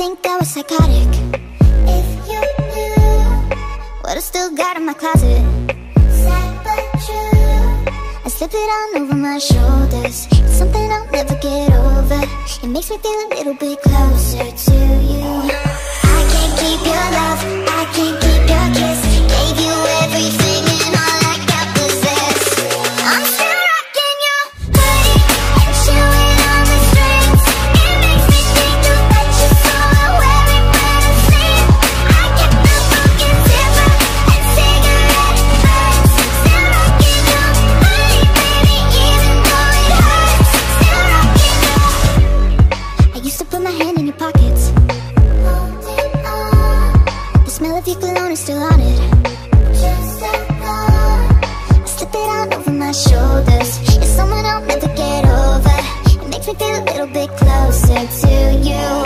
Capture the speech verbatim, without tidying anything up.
think that was psychotic. If you knew what I still got in my closet, sad but true, I slip it on over my shoulders. It's something I'll never get over. It makes me feel a little bit closer to you. I can't keep your love, I can't keep your kiss. Gave you everything and all I got was this. I'm still rocking your body and chewing on the strings. It makes me think about you, so I wear it when I sleep. I get the fucking zipper and cigarette burns. Still rocking your body, baby, even though it hurts. Still rocking your. I used to put my hand in your pockets, holding on. The smell of your cologne is still on it. Just a thought. I slip it on over my shoulders. It's someone I'll never get over. It makes me feel a little bit closer to you.